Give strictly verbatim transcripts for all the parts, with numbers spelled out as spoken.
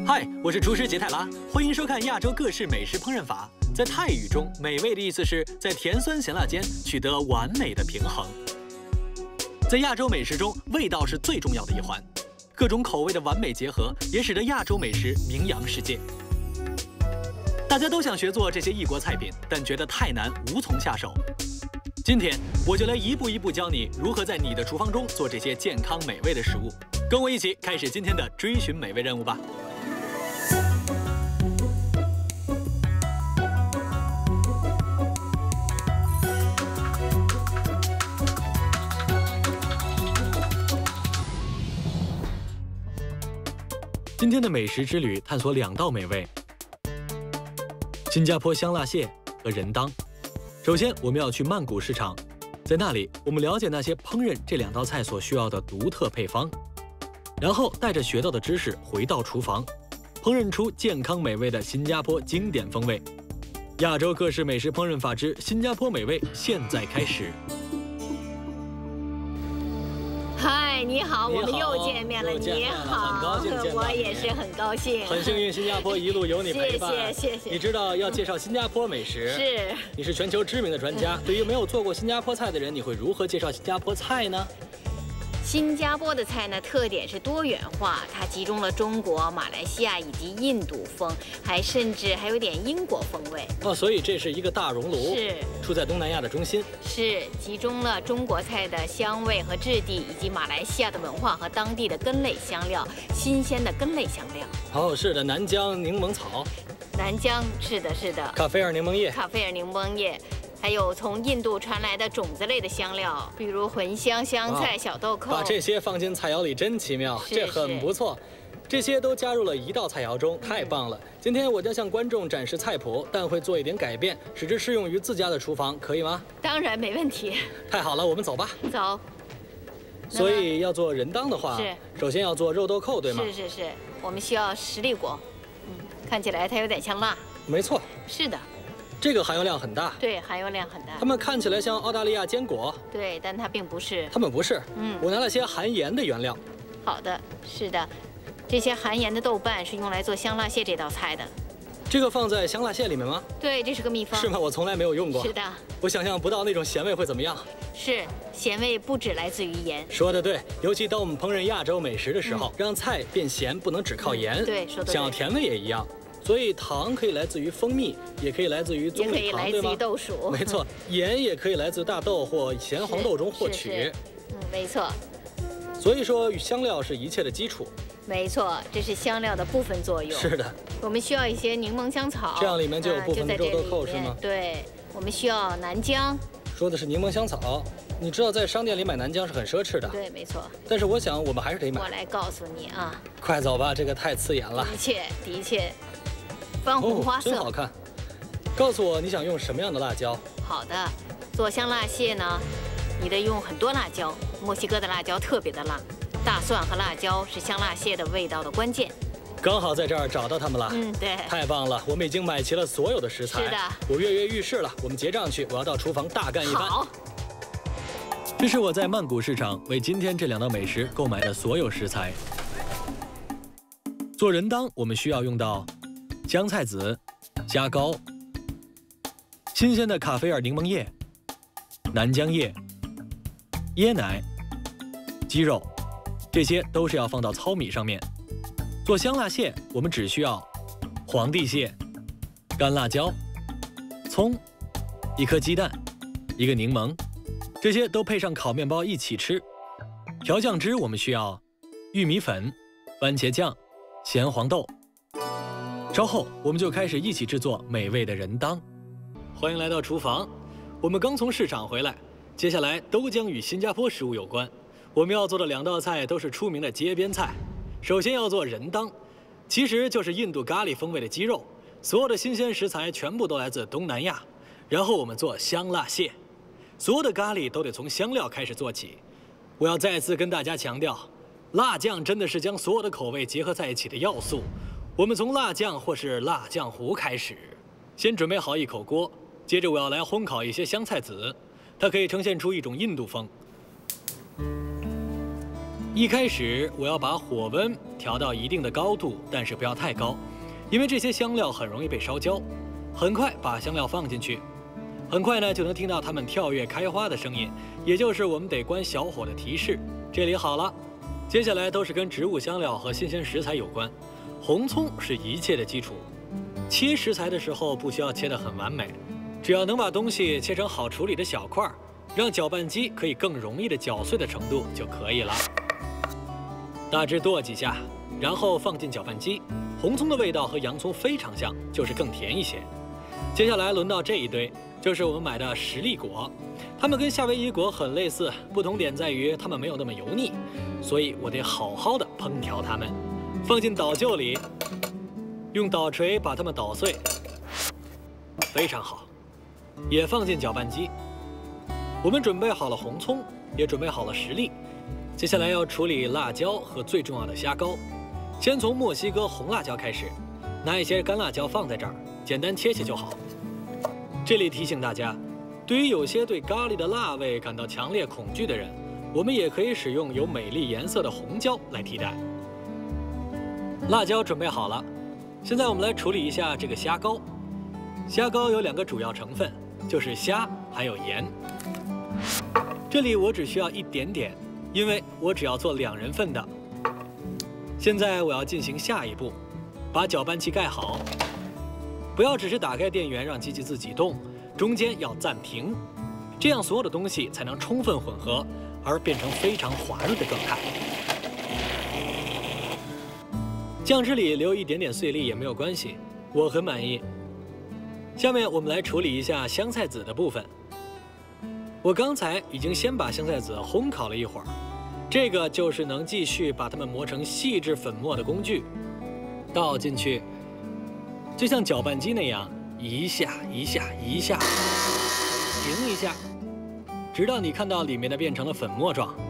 嗨，我是厨师杰泰拉，欢迎收看亚洲各式美食烹饪法。在泰语中，美味的意思是在甜酸咸辣间取得完美的平衡。在亚洲美食中，味道是最重要的一环，各种口味的完美结合，也使得亚洲美食名扬世界。大家都想学做这些异国菜品，但觉得太难，无从下手。今天我就来一步一步教你如何在你的厨房中做这些健康美味的食物。跟我一起开始今天的追寻美味任务吧。今天的美食之旅探索两道美味：新加坡香辣蟹和仁当。首先，我们要去曼谷市场，在那里我们了解那些烹饪这两道菜所需要的独特配方，然后带着学到的知识回到厨房，烹饪出健康美味的新加坡经典风味。亚洲各式美食烹饪法之新加坡美味现在开始。 嗨，你好，我们又见面了。你好， 很高兴见到你。 我也是很高兴。 很幸运，新加坡一路有你陪伴。 谢谢谢谢。 你知道要介绍新加坡美食， 是。 你是全球知名的专家，对于没有做过新加坡菜的人，你会如何介绍新加坡菜呢？ 新加坡的菜呢，特点是多元化，它集中了中国、马来西亚以及印度风，还甚至还有点英国风味。 哦，所以这是一个大熔炉， 是处在东南亚的中心， 是集中了中国菜的香味和质地，以及马来西亚的文化和当地的根类香料，新鲜的根类香料。 哦，是的，南姜柠檬草， 南姜，是的，是的， 卡菲尔柠檬叶， 卡菲尔柠檬叶。还有从印度传来的种子类的香料，比如茴香、香菜、哦、小豆蔻。 把这些放进菜肴里真奇妙，这很不错。这些都加入了一道菜肴中，太棒了！今天我将向观众展示菜谱，但会做一点改变，使之适用于自家的厨房，可以吗？ 当然没问题。 太好了，我们走吧。 走。 所以要做仁当的话， 是首先要做肉豆蔻，对吗？ 是是是，我们需要十粒果。嗯，看起来它有点像辣。 没错。 是的。 这个含油量很大， 对，含油量很大。 它们看起来像澳大利亚坚果， 对，但它并不是。 它们不是， 嗯， 我拿了些含盐的原料。 好的，是的，这些含盐的豆瓣是用来做香辣蟹这道菜的。 这个放在香辣蟹里面吗？ 对，这是个秘方。 是吗？我从来没有用过。 是的。 我想象不到那种咸味会怎么样。 是，咸味不只来自于盐。 说得对，尤其当我们烹饪亚洲美食的时候，嗯、让菜变咸不能只靠盐。 嗯、对，说得对。 想要甜味也一样。所以糖可以来自于蜂蜜，也可以来自于棕榈糖，对吗？ 豆薯。 没错，盐也可以来自大豆或咸黄豆中获取。 嗯，没错。 所以说，香料是一切的基础。 没错，这是香料的部分作用。 是的。我们需要一些柠檬香草， 这样里面就有部分的肉豆蔻，是吗？ 对，我们需要南姜。 说的是柠檬香草。你知道在商店里买南姜是很奢侈的。 对，没错。 但是我想我们还是得买。 我来告诉你啊。 快走吧，这个太刺眼了。 的确，的确。番红花色、 哦、真好看。告诉我你想用什么样的辣椒？ 好的，做香辣蟹呢，你得用很多辣椒。墨西哥的辣椒特别的辣，大蒜和辣椒是香辣蟹的味道的关键。 刚好在这儿找到它们了。 嗯，对。 太棒了，我们已经买齐了所有的食材。 是的。 我跃跃欲试了，我们结账去，我要到厨房大干一番。 好。 这是我在曼谷市场为今天这两道美食购买的所有食材。做仁当，我们需要用到香菜籽、虾膏、新鲜的卡菲尔柠檬叶、南姜叶、椰奶、鸡肉，这些都是要放到糙米上面。做香辣蟹，我们只需要皇帝蟹、干辣椒、葱、一颗鸡蛋、一个柠檬，这些都配上烤面包一起吃。调酱汁，我们需要玉米粉、番茄酱、咸黄豆。稍后我们就开始一起制作美味的仁当。欢迎来到厨房，我们刚从市场回来，接下来都将与新加坡食物有关。我们要做的两道菜都是出名的街边菜。首先要做仁当，其实就是印度咖喱风味的鸡肉，所有的新鲜食材全部都来自东南亚。然后我们做香辣蟹，所有的咖喱都得从香料开始做起。我要再次跟大家强调，辣酱真的是将所有的口味结合在一起的要素。我们从辣酱或是辣酱糊开始，先准备好一口锅，接着我要来烘烤一些香菜籽，它可以呈现出一种印度风。 一开始我要把火温调到一定的高度，但是不要太高，因为这些香料很容易被烧焦。很快把香料放进去，很快呢就能听到它们跳跃开花的声音，也就是我们得关小火的提示。这里好了，接下来都是跟植物香料和新鲜食材有关。红葱是一切的基础，切食材的时候不需要切得很完美，只要能把东西切成好处理的小块，让搅拌机可以更容易的搅碎的程度就可以了。大致剁几下，然后放进搅拌机。红葱的味道和洋葱非常像，就是更甜一些。接下来轮到这一堆，就是我们买的实力果，它们跟夏威夷果很类似，不同点在于它们没有那么油腻，所以我得好好的烹调它们，放进捣臼里，用捣锤把它们捣碎，非常好，也放进搅拌机。我们准备好了红葱，也准备好了实力。接下来要处理辣椒和最重要的虾膏，先从墨西哥红辣椒开始，拿一些干辣椒放在这儿，简单切切就好。这里提醒大家，对于有些对咖喱的辣味感到强烈恐惧的人，我们也可以使用有美丽颜色的红椒来替代。辣椒准备好了，现在我们来处理一下这个虾膏。虾膏有两个主要成分，就是虾还有盐。这里我只需要一点点，因为我只要做两人份的。现在我要进行下一步，把搅拌器盖好，不要只是打开电源让机器自己动，中间要暂停，这样所有的东西才能充分混合，而变成非常滑润的状态。酱汁里留一点点碎粒也没有关系，我很满意。下面我们来处理一下香菜籽的部分。我刚才已经先把香菜籽烘烤了一会儿，这个就是能继续把它们磨成细致粉末的工具。倒进去，就像搅拌机那样，一下一下一下，停一下，直到你看到里面的变成了粉末状。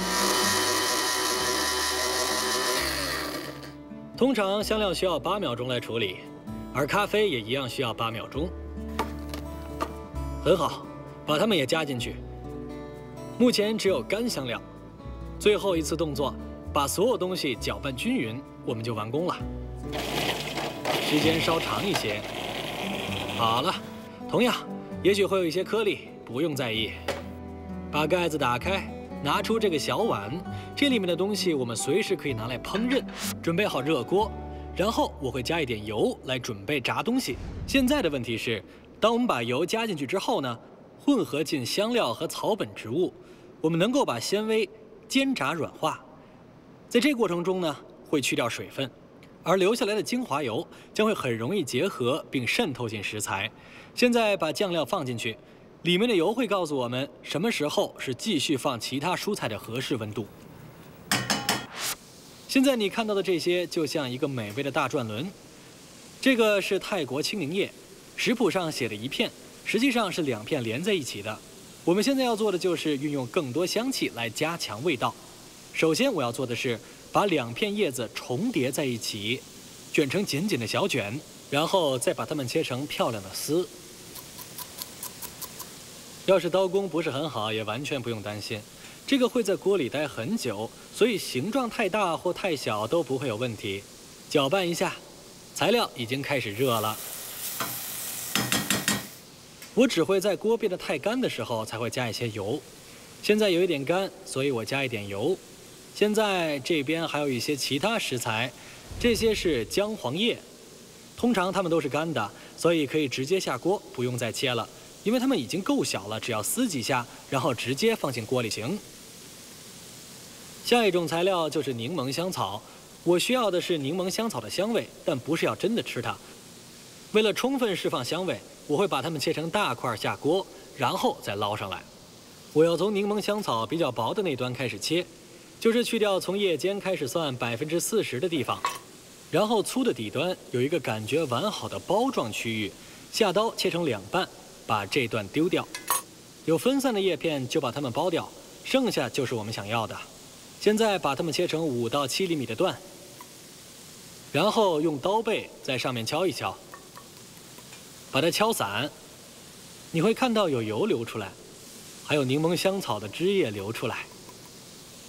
通常香料需要八秒钟来处理，而咖啡也一样需要八秒钟。很好，把它们也加进去。目前只有干香料。最后一次动作，把所有东西搅拌均匀，我们就完工了。时间稍长一些。好了，同样，也许会有一些颗粒，不用在意。把盖子打开，拿出这个小碗，这里面的东西我们随时可以拿来烹饪。准备好热锅，然后我会加一点油来准备炸东西。现在的问题是，当我们把油加进去之后呢，混合进香料和草本植物，我们能够把纤维煎炸软化，在这过程中呢，会去掉水分，而留下来的精华油将会很容易结合并渗透进食材。现在把酱料放进去，里面的油会告诉我们什么时候是继续放其他蔬菜的合适温度。现在你看到的这些就像一个美味的大转轮，这个是泰国青柠叶，食谱上写的一片，实际上是两片连在一起的。我们现在要做的就是运用更多香气来加强味道。首先我要做的是把两片叶子重叠在一起，卷成紧紧的小卷，然后再把它们切成漂亮的丝。要是刀工不是很好，也完全不用担心，这个会在锅里待很久，所以形状太大或太小都不会有问题。搅拌一下，材料已经开始热了。我只会在锅变得太干的时候才会加一些油，现在有一点干，所以我加一点油。现在这边还有一些其他食材，这些是姜黄叶，通常它们都是干的，所以可以直接下锅，不用再切了，因为它们已经够小了，只要撕几下，然后直接放进锅里行。下一种材料就是柠檬香草，我需要的是柠檬香草的香味，但不是要真的吃它。为了充分释放香味，我会把它们切成大块下锅，然后再捞上来。我要从柠檬香草比较薄的那端开始切，就是去掉从叶尖开始算百分之四十的地方，然后粗的底端有一个感觉完好的包状区域，下刀切成两半，把这段丢掉。有分散的叶片就把它们剥掉，剩下就是我们想要的。现在把它们切成五到七厘米的段，然后用刀背在上面敲一敲。把它敲散，你会看到有油流出来，还有柠檬香草的汁液流出来。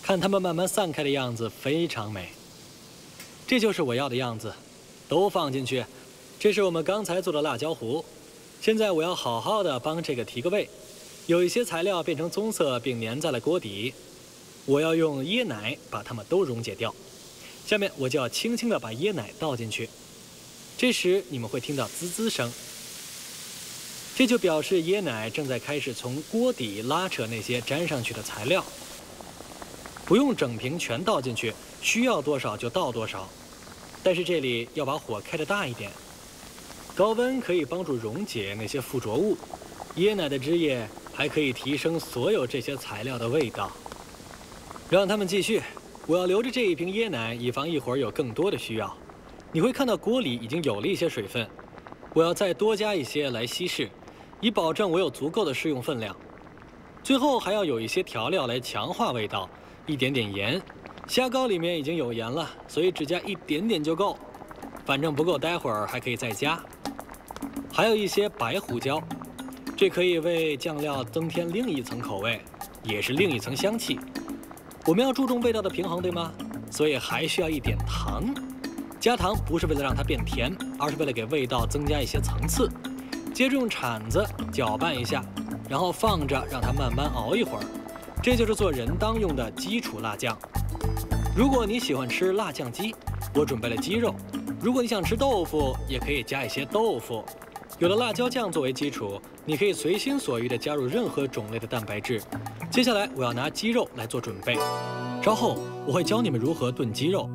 看它们慢慢散开的样子非常美。这就是我要的样子，都放进去。这是我们刚才做的辣椒糊。现在我要好好的帮这个提个味。有一些材料变成棕色并粘在了锅底，我要用椰奶把它们都溶解掉。下面我就要轻轻地把椰奶倒进去，这时你们会听到滋滋声，这就表示椰奶正在开始从锅底拉扯那些粘上去的材料。不用整瓶全倒进去，需要多少就倒多少，但是这里要把火开得大一点。高温可以帮助溶解那些附着物，椰奶的汁液还可以提升所有这些材料的味道。让它们继续。我要留着这一瓶椰奶，以防一会儿有更多的需要。你会看到锅里已经有了一些水分，我要再多加一些来稀释，以保证我有足够的适用分量。最后还要有一些调料来强化味道，一点点盐。虾膏里面已经有盐了，所以只加一点点就够。反正不够，待会儿还可以再加。还有一些白胡椒，这可以为酱料增添另一层口味，也是另一层香气。我们要注重味道的平衡，对吗？所以还需要一点糖。加糖不是为了让它变甜，而是为了给味道增加一些层次。接着用铲子搅拌一下，然后放着让它慢慢熬一会儿。这就是做人当用的基础辣酱。如果你喜欢吃辣酱鸡，我准备了鸡肉；如果你想吃豆腐，也可以加一些豆腐。有了辣椒酱作为基础，你可以随心所欲地加入任何种类的蛋白质。接下来我要拿鸡肉来做准备，稍后我会教你们如何炖鸡肉。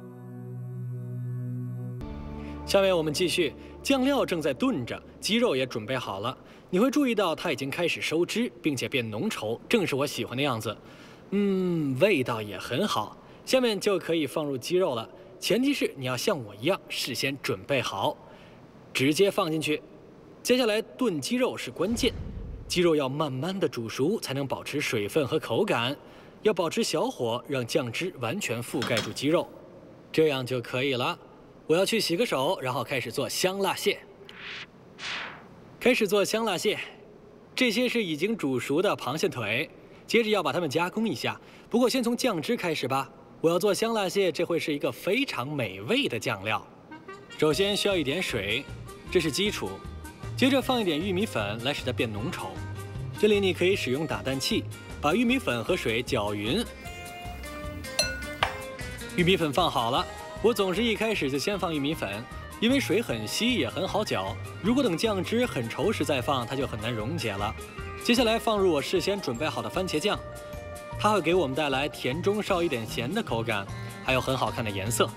下面我们继续，酱料正在炖着，鸡肉也准备好了。你会注意到它已经开始收汁，并且变浓稠，正是我喜欢的样子。嗯，味道也很好。下面就可以放入鸡肉了，前提是你要像我一样事先准备好，直接放进去。接下来炖鸡肉是关键，鸡肉要慢慢的煮熟，才能保持水分和口感。要保持小火，让酱汁完全覆盖住鸡肉，这样就可以了。我要去洗个手，然后开始做香辣蟹。开始做香辣蟹，这些是已经煮熟的螃蟹腿，接着要把它们加工一下。不过先从酱汁开始吧。我要做香辣蟹，这会是一个非常美味的酱料。首先需要一点水，这是基础。接着放一点玉米粉来使它变浓稠。这里你可以使用打蛋器，把玉米粉和水搅匀。玉米粉放好了，我总是一开始就先放玉米粉，因为水很稀也很好搅。如果等酱汁很稠时再放，它就很难溶解了。接下来放入我事先准备好的番茄酱，它会给我们带来甜中少一点咸的口感，还有很好看的颜色。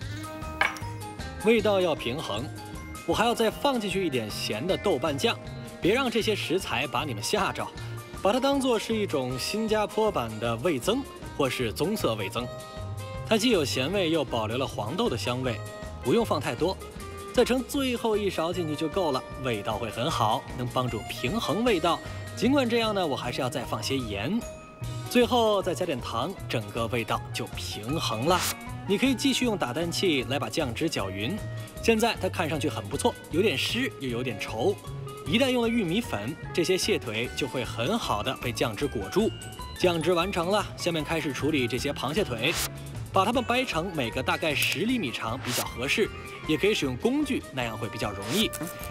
味道要平衡。我还要再放进去一点咸的豆瓣酱，别让这些食材把你们吓着，把它当作是一种新加坡版的味增或是棕色味增。它既有咸味，又保留了黄豆的香味，不用放太多，再盛最后一勺进去就够了，味道会很好，能帮助平衡味道。尽管这样呢，我还是要再放些盐，最后再加点糖，整个味道就平衡了。你可以继续用打蛋器来把酱汁搅匀。现在它看上去很不错，有点湿又有点稠。一旦用了玉米粉，这些蟹腿就会很好的被酱汁裹住。酱汁完成了，下面开始处理这些螃蟹腿，把它们掰成每个大概十厘米长比较合适，也可以使用工具，那样会比较容易。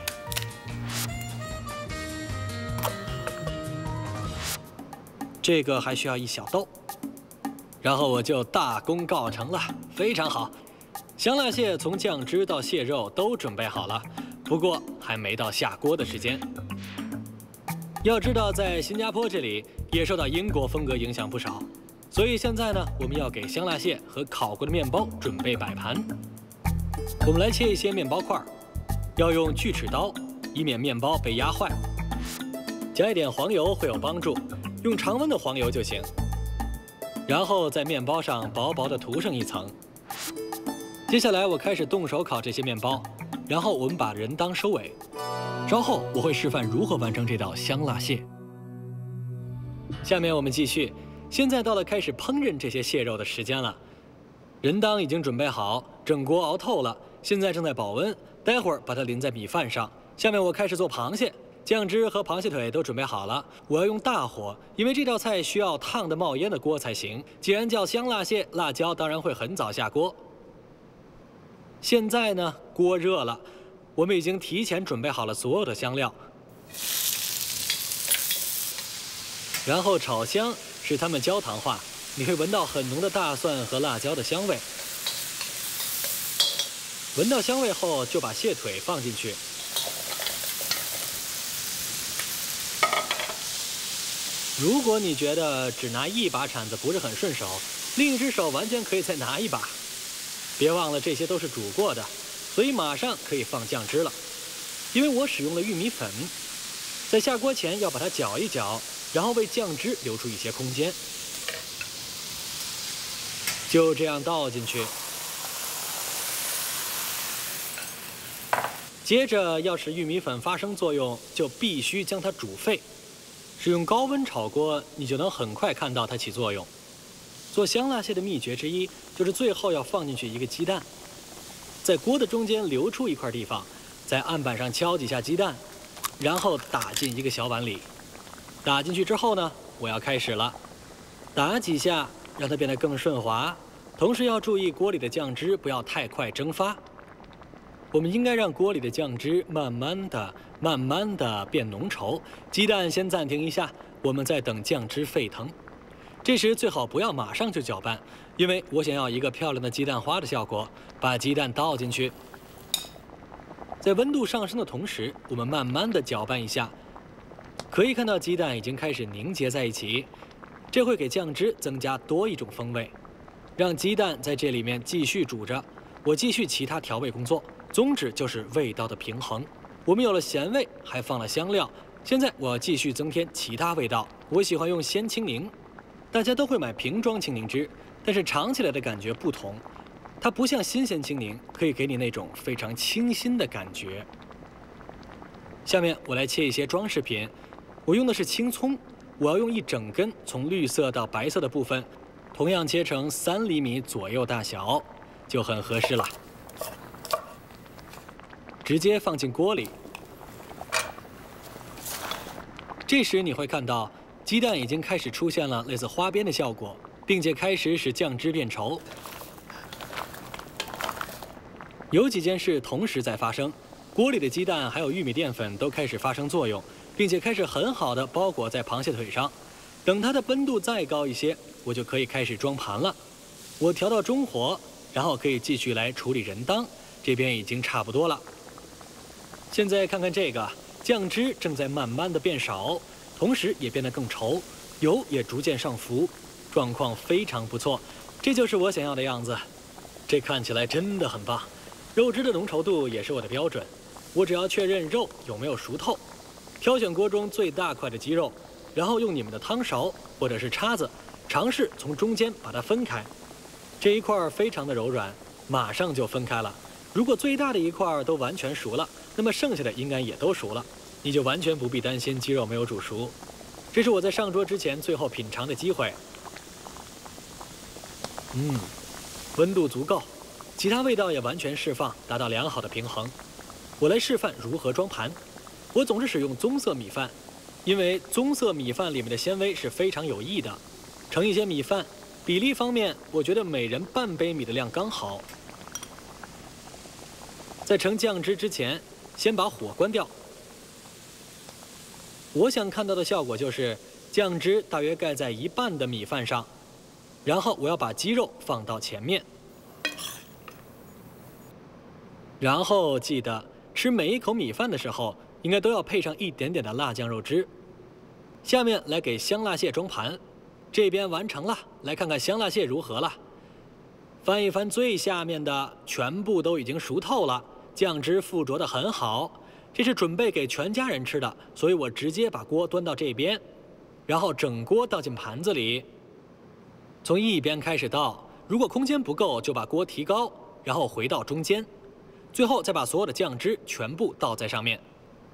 这个还需要一小兜，然后我就大功告成了，非常好。香辣蟹从酱汁到蟹肉都准备好了，不过还没到下锅的时间。要知道，在新加坡这里也受到英国风格影响不少，所以现在呢，我们要给香辣蟹和烤过的面包准备摆盘。我们来切一些面包块，要用锯齿刀，以免面包被压坏。加一点黄油会有帮助，用常温的黄油就行。然后在面包上薄薄的涂上一层。接下来我开始动手烤这些面包，然后我们把人当收尾。稍后我会示范如何完成这道香辣蟹。下面我们继续，现在到了开始烹饪这些蟹肉的时间了。人当已经准备好，整锅熬透了，现在正在保温，待会儿把它淋在米饭上。下面我开始做螃蟹， 酱汁和螃蟹腿都准备好了，我要用大火，因为这道菜需要烫得冒烟的锅才行。既然叫香辣蟹，辣椒当然会很早下锅。现在呢，锅热了，我们已经提前准备好了所有的香料，然后炒香，使它们焦糖化，你会闻到很浓的大蒜和辣椒的香味。闻到香味后，就把蟹腿放进去。如果你觉得只拿一把铲子不是很顺手，另一只手完全可以再拿一把。别忘了这些都是煮过的，所以马上可以放酱汁了。因为我使用了玉米粉，在下锅前要把它搅一搅，然后为酱汁留出一些空间。就这样倒进去。接着要使玉米粉发生作用，就必须将它煮沸。使用高温炒锅，你就能很快看到它起作用。做香辣蟹的秘诀之一，就是最后要放进去一个鸡蛋，在锅的中间留出一块地方，在案板上敲几下鸡蛋，然后打进一个小碗里。打进去之后呢，我要开始了，打几下让它变得更顺滑，同时要注意锅里的酱汁不要太快蒸发。我们应该让锅里的酱汁慢慢的、慢慢的变浓稠。鸡蛋先暂停一下，我们再等酱汁沸腾。这时最好不要马上就搅拌，因为我想要一个漂亮的鸡蛋花的效果。把鸡蛋倒进去，在温度上升的同时，我们慢慢的搅拌一下。可以看到鸡蛋已经开始凝结在一起，这会给酱汁增加多一种风味。让鸡蛋在这里面继续煮着，我继续其他调味工作。宗旨就是味道的平衡。我们有了咸味，还放了香料。现在我要继续增添其他味道。我喜欢用鲜青柠，大家都会买瓶装青柠汁，但是尝起来的感觉不同。它不像新鲜青柠，可以给你那种非常清新的感觉。下面我来切一些装饰品，我用的是青葱，我要用一整根从绿色到白色的部分，同样切成三厘米左右大小，就很合适了。直接放进锅里。这时你会看到鸡蛋已经开始出现了类似花边的效果，并且开始使酱汁变稠。有几件事同时在发生，锅里的鸡蛋还有玉米淀粉都开始发生作用，并且开始很好的包裹在螃蟹腿上。等它的温度再高一些，我就可以开始装盘了。我调到中火，然后可以继续来处理人当，这边已经差不多了。现在看看这个，酱汁正在慢慢的变少，同时也变得更稠，油也逐渐上浮，状况非常不错，这就是我想要的样子。这看起来真的很棒，肉汁的浓稠度也是我的标准。我只要确认肉有没有熟透，挑选锅中最大块的鸡肉，然后用你们的汤勺或者是叉子，尝试从中间把它分开。这一块非常的柔软，马上就分开了。如果最大的一块都完全熟了，那么剩下的应该也都熟了，你就完全不必担心鸡肉没有煮熟。这是我在上桌之前最后品尝的机会。嗯，温度足够，其他味道也完全释放，达到良好的平衡。我来示范如何装盘。我总是使用棕色米饭，因为棕色米饭里面的纤维是非常有益的。盛一些米饭，比例方面，我觉得每人半杯米的量刚好。在盛酱汁之前，先把火关掉。我想看到的效果就是酱汁大约盖在一半的米饭上，然后我要把鸡肉放到前面，然后记得吃每一口米饭的时候，应该都要配上一点点的辣酱肉汁。下面来给香辣蟹装盘，这边完成了，来看看香辣蟹如何了。翻一翻最下面的，全部都已经熟透了。酱汁附着得很好，这是准备给全家人吃的，所以我直接把锅端到这边，然后整锅倒进盘子里，从一边开始倒，如果空间不够就把锅提高，然后回到中间，最后再把所有的酱汁全部倒在上面。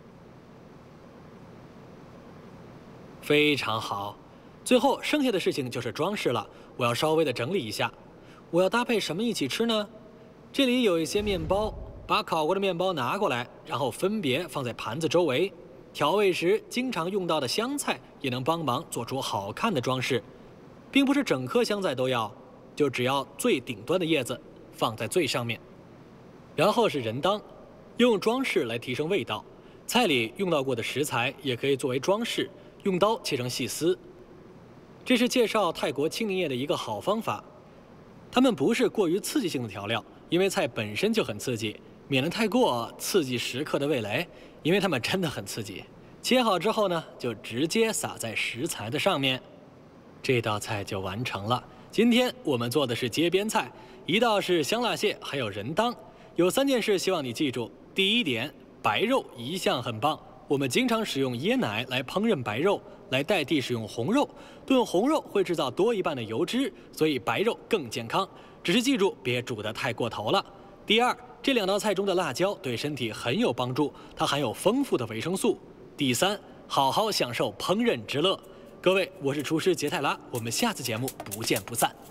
非常好，最后剩下的事情就是装饰了，我要稍微的整理一下。我要搭配什么一起吃呢？这里有一些面包。把烤过的面包拿过来，然后分别放在盘子周围， 调味时经常用到的香菜也能帮忙做出好看的装饰，并不是整颗香菜都要，就只要最顶端的叶子放在最上面。然后是人当，用装饰来提升味道。菜里用到过的食材也可以作为装饰，用刀切成细丝。这是介绍泰国青柠叶的一个好方法。它们不是过于刺激性的调料，因为菜本身就很刺激，免得太过刺激食客的味蕾，因为它们真的很刺激。切好之后呢，就直接撒在食材的上面，这道菜就完成了。今天我们做的是街边菜，一道是香辣蟹，还有人当。有三件事希望你记住。第一点，白肉一向很棒，我们经常使用椰奶来烹饪白肉，来代替使用红肉。炖红肉会制造多一半的油脂，所以白肉更健康。只是记住，别煮得太过头了。第二，这两道菜中的辣椒对身体很有帮助，它含有丰富的维生素。第三，好好享受烹饪之乐。各位，我是厨师杰泰拉，我们下次节目不见不散。